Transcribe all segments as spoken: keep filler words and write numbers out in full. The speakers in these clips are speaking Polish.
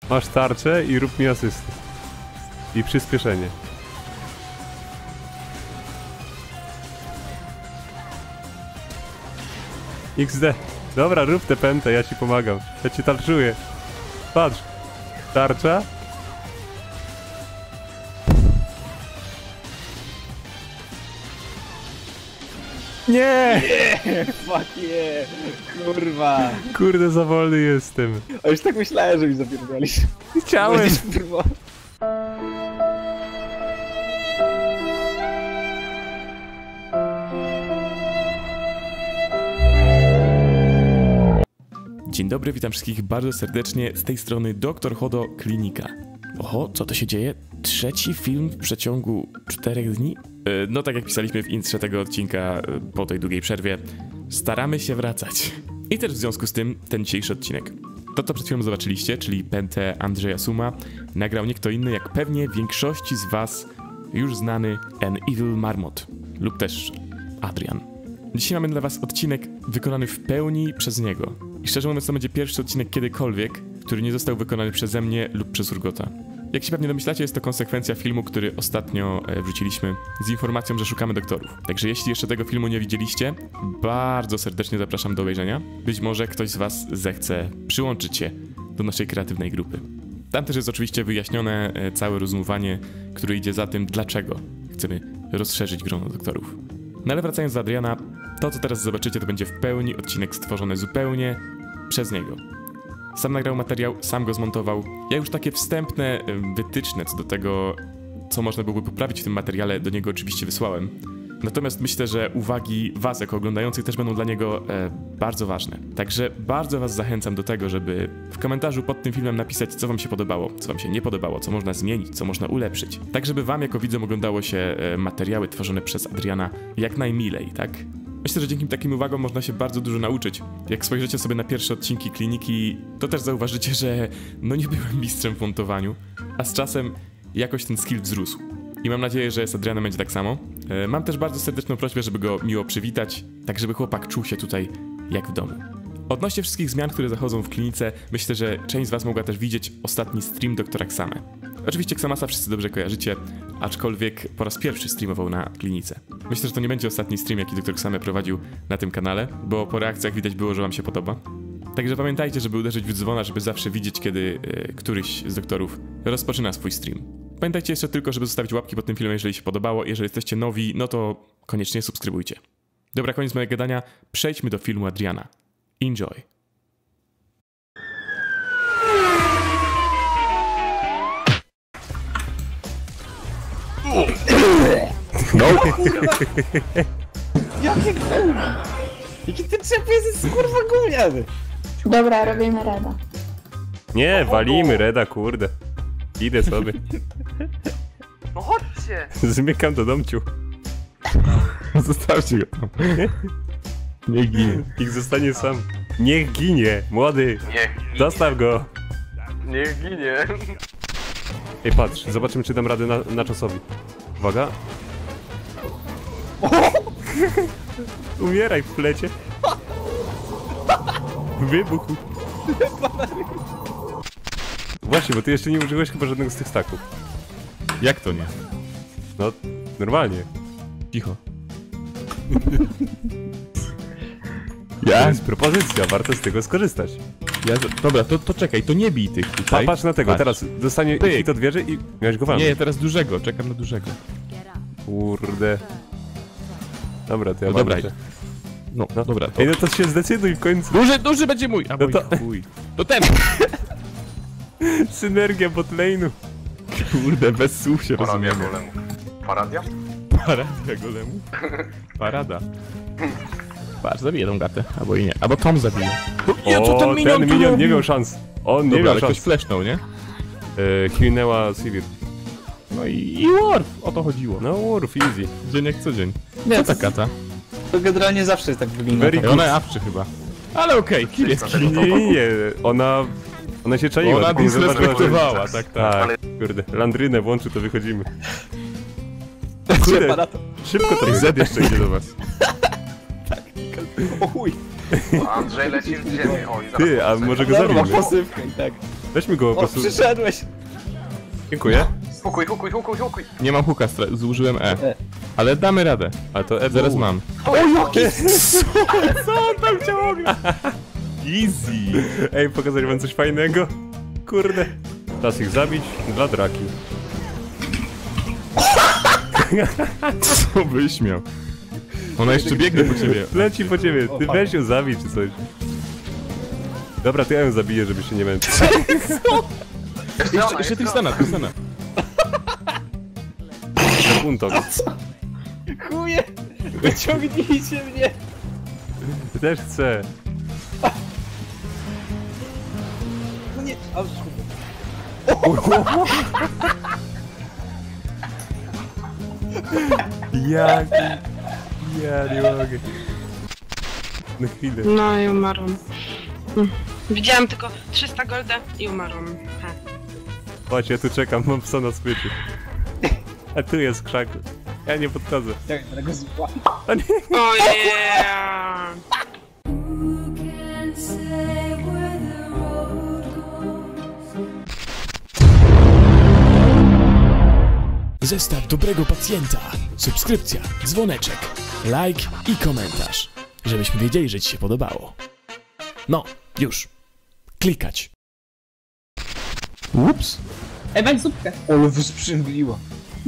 Masz tarczę i rób mi asystę. I przyspieszenie. iks de. Dobra, rób tę pętę, ja ci pomagam. Ja ci tarczuję. Patrz. Tarcza. Nie! Nie! Fuck yeah! Kurwa! Kurde, za wolny jestem. A już tak myślałem, że mi zapierdolisz. Chciałem. Kurwa. Dzień dobry, witam wszystkich bardzo serdecznie, z tej strony doktor Hodo Klinika. Oho, co to się dzieje? Trzeci film w przeciągu czterech dni? E, no tak jak pisaliśmy w intrze tego odcinka e, po tej długiej przerwie, staramy się wracać. I też w związku z tym ten dzisiejszy odcinek. To co przed chwilą zobaczyliście, czyli pętę Andrzeja Suma, nagrał nie kto inny jak pewnie większości z was już znany An Evil Marmot lub też Adrian. Dzisiaj mamy dla was odcinek wykonany w pełni przez niego. I szczerze mówiąc, to będzie pierwszy odcinek kiedykolwiek, który nie został wykonany przeze mnie lub przez Urgota. Jak się pewnie domyślacie, jest to konsekwencja filmu, który ostatnio e, wrzuciliśmy z informacją, że szukamy doktorów. Także jeśli jeszcze tego filmu nie widzieliście, bardzo serdecznie zapraszam do obejrzenia. Być może ktoś z was zechce przyłączyć się do naszej kreatywnej grupy. Tam też jest oczywiście wyjaśnione e, całe rozumowanie, które idzie za tym, dlaczego chcemy rozszerzyć grono doktorów. No ale wracając do Adriana, to co teraz zobaczycie, to będzie w pełni odcinek stworzony zupełnie przez niego. Sam nagrał materiał, sam go zmontował. Ja już takie wstępne wytyczne co do tego, co można byłoby poprawić w tym materiale, do niego oczywiście wysłałem. Natomiast myślę, że uwagi was jako oglądających też będą dla niego e, bardzo ważne. Także bardzo was zachęcam do tego, żeby w komentarzu pod tym filmem napisać, co wam się podobało, co wam się nie podobało, co można zmienić, co można ulepszyć. Tak, żeby wam jako widzom oglądało się e, materiały tworzone przez Adriana jak najmilej, tak? Myślę, że dzięki takim uwagom można się bardzo dużo nauczyć. Jak spojrzycie sobie na pierwsze odcinki kliniki, to też zauważycie, że no nie byłem mistrzem w montowaniu, a z czasem jakoś ten skill wzrósł. I mam nadzieję, że z Adrianem będzie tak samo. E, mam też bardzo serdeczną prośbę, żeby go miło przywitać, tak żeby chłopak czuł się tutaj jak w domu. Odnośnie wszystkich zmian, które zachodzą w klinice, myślę, że część z was mogła też widzieć ostatni stream doktora Xame. Oczywiście Xamasa wszyscy dobrze kojarzycie, aczkolwiek po raz pierwszy streamował na klinice. Myślę, że to nie będzie ostatni stream, jaki doktor Xame prowadził na tym kanale, bo po reakcjach widać było, że wam się podoba. Także pamiętajcie, żeby uderzyć w dzwona, żeby zawsze widzieć, kiedy e, któryś z doktorów rozpoczyna swój stream. Pamiętajcie jeszcze tylko, żeby zostawić łapki pod tym filmem, jeżeli się podobało. Jeżeli jesteście nowi, no to koniecznie subskrybujcie. Dobra, koniec mojego gadania. Przejdźmy do filmu Adriana. Enjoy. No kurwa! Jakie kurwa! Jaki ty czepy jest kurwa gówniany! Dobra, robimy rada. Nie, walimy Reda, kurde. Idę sobie. No chodźcie! Zmykam do domciu. Zostawcie go tam. Niech ginie. Ich zostanie sam. Niech ginie, młody. Niech ginie. Zostaw go. Niech ginie. Ej, patrz, zobaczymy, czy dam radę na, na czasowi. Uwaga. Umieraj w plecie. Wybuchu. Właśnie, bo ty jeszcze nie użyłeś chyba żadnego z tych staków. Jak to nie? No, normalnie. Cicho. To Ja? jest propozycja, warto z tego skorzystać. ja dobra, to, to czekaj, to nie bij tych Pa, tutaj. patrz na tego, Patrz. teraz dostanie Pyk. hit od wieży i miałeś go walnąć. Nie, teraz dużego, czekam na dużego. Kurde. Dobra, to ja No dobra. walczę. No, No. dobra, to... Ej, no to się zdecyduj w końcu. Duży, duży będzie mój! A No mój to- chuj. To ten! Synergia botlane'u. Kurde, bez słów się Paradia rozumiemy. golemu. Paradia? Paradia golemu? Parada. Patrz, zabiję tą gatę, albo i nie. Albo Tom zabije. Ja, co ten minion, ten tu minion nie robi? miał szans. On nie Dobra, miał ale ktoś szans. flashnął, nie? E, Chwinęła Sivir. No i, i Worf, o to chodziło. No, Urf, easy. Dzień jak co dzień. Nie, Co to, ta kata? to generalnie zawsze jest tak wygląda. Very Ej, good. ona awczy chyba. Ale okej, kill jest kill. Nie, nie, nie, ona... Ona się czaiła. Ona tylko nie zobaczyła, że- disrespektowała, tak, tak. Tak, kurde. Landrynę włączy, to wychodzimy. Trzeba Kurde, na to. szybko to I jest. Z jeszcze idzie do was. O chuj! Andrzej leci w ziemię. O, i zaraz Ty, a poseję. może go Dobra, zabijmy? posypkę i tak. Weźmy go po O, prostu. przyszedłeś! Dziękuję. Hukuj, hukuj, hukuj, hukuj. Nie mam huka, stra- zużyłem E. E. Ale damy radę. Ale to E Zaraz mam. O, jaki Co on tam chciał oglądać? Easy. Ej, pokazać wam coś fajnego? Kurde. Czas ich zabić dla draki. Co byś miał? Ona jeszcze biegnie po ciebie. Leci po ciebie. Ty weź ją zabij czy coś. Dobra, to ja ją zabiję, żeby się nie męczyć. Jeszcze, jeszcze Tristana, Tristana. Punto. chuje! Wyciągnijcie mnie! Też chcę. No nie, a Jak? Ja nie mogę. Na chwilę. No i umarłam. Mm. Widziałam tylko trzysta golda i umarłam. Ha. Chodź, ja tu czekam, mam psa na smyczy. A tu jest krzak. Ja nie podchodzę. jak tego zła. A nie. O yeah! Zestaw dobrego pacjenta, subskrypcja, dzwoneczek, like i komentarz, żebyśmy wiedzieli, że ci się podobało. No, już. Klikać. Ups. Ej, weź zupkę. Ole, wysprzęgliła.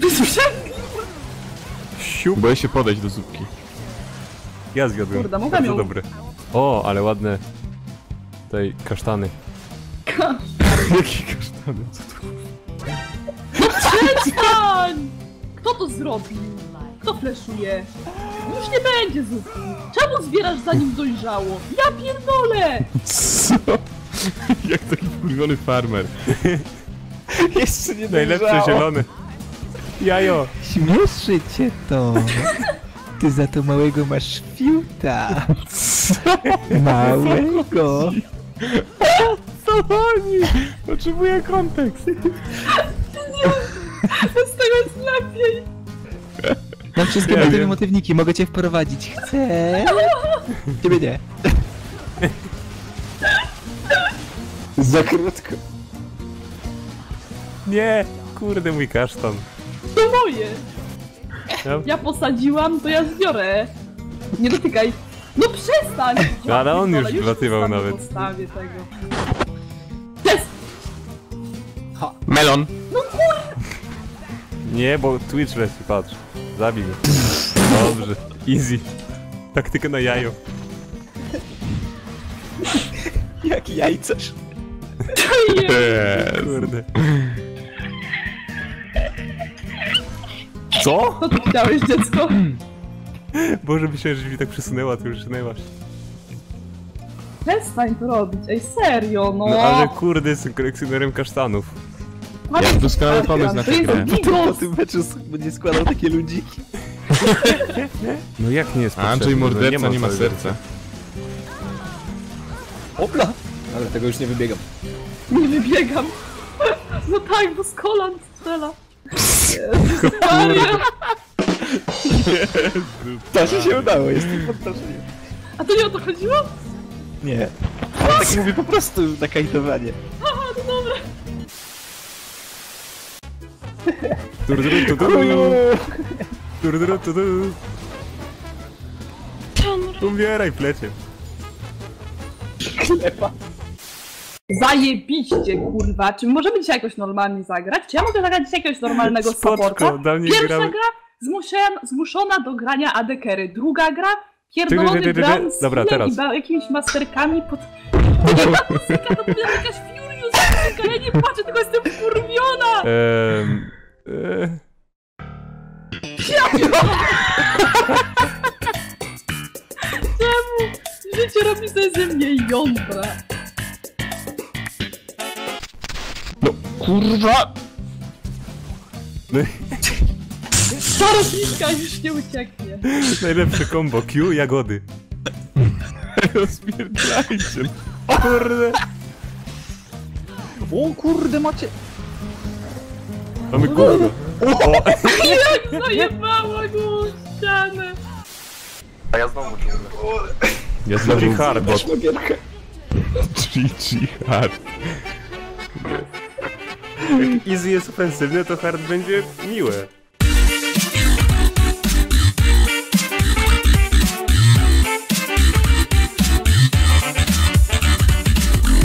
Siup. Boję się podejść do zupki. Ja zjadłem. Kurde, mogę Bardzo ją- dobre. O, ale ładne. Tutaj kasztany. Jakie kasztany? Co to? Przestań! Kto to zrobił? Kto fleszuje? Już nie będzie zupki. Czemu zbierasz zanim dojrzało? Ja pierdolę! Co? Jak taki wkurwiony farmer. Jeszcze nie Najlepsze dojrzało. zielone. Jajo. Śmieszy cię to. Ty za to małego masz fiuta. Małego. Co oni? Potrzebuję kontekst. Z tego jest lepiej! Mam wszystkie Ja motywy wiem. motywniki, mogę cię wprowadzić. Chcę? Ciebie nie. Za krótko. Nie. Kurde, mój kasztan. To moje! Ja? Ja posadziłam, to ja zbiorę. Nie dotykaj. No przestań! No, ale on pierdolę, już wlatywał postawię, nawet. Postawię tego. Jest! Melon. Nie, bo Twitch leci, patrz. Zabij mnie. Dobrze. Easy. Taktyka na jajo. Jak jajcarz. Yes. Kurde. Co? Co ty chciałeś, dziecko? Boże, myślałem, że mi tak przesunęła, ty już szynęłaś. Przestań to robić, ej serio, no! No ale kurde, jestem kolekcjonerem kasztanów. Masz Ja doskonały pomysł na to tę jest grę. Po bigos! tym meczu będzie składał takie ludziki. No jak nie jest A Andrzej potrzebny? No morderca nie ma całego serca. Opla! Ale tego już nie wybiegam. Nie wybiegam! No tak, bo z kolan strzela. Jezus Maria! To się się udało, jestem pod wrażeniem. A to nie o to chodziło? Nie. Ja tak mówię po prostu na kajtowanie. Aha, no dobra. Turduru, tudu. Turduru, tudu. Co on robi? Umieraj, plecie. Klepa. Zajebiście, kurwa. Czy możemy dzisiaj jakoś normalnie zagrać? Czy ja mogę zagrać dzisiaj jakiegoś normalnego Spoczko, supporta? dla mnie Pierwsza gramy- gra zmuszona, zmuszona do grania A D Carry. Druga gra Czekaj, pierdolony czekaj, brown czekaj. z Dobra, healem teraz. i ba- jakimiś masterkami pod... Ta muzyka to była jakaś Furious muzyka, ja nie patrzę, tylko jestem wkurwiona! Ehm... E... Czemu? Życie robi sobie ze mnie jądra. No kurwa! No, Starośniczka już nie ucieknie. najlepsze combo. Q, jagody. Rozpierdalajcie. Kurde. O kurde, macie... Mamy gówno. O, Jak zajebała go w ścianę. A ja znowu dżunglę. Ja Bloody znowu hard. Weźmy gierkę. G G hard. Jak Easy jest ofensywny, to hard będzie miłe.